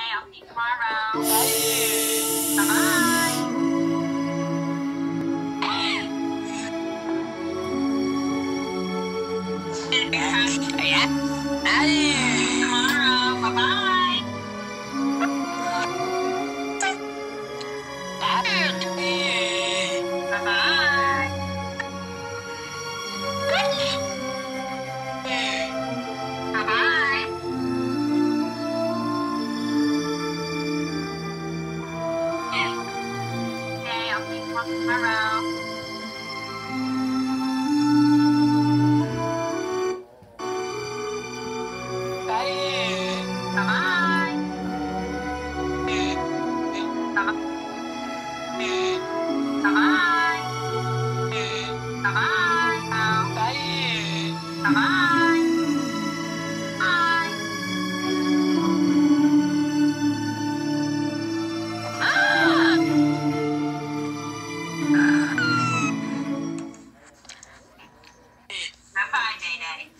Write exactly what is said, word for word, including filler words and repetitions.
I'll see you tomorrow. Bye. Yeah. Tomorrow. Bye-bye. Bye-bye. Bye-bye. Okay, I'll see you tomorrow. Bye-bye. Bye-bye. Bye-bye. Bye-bye. Bye. Ah! Bye-bye, Day Day.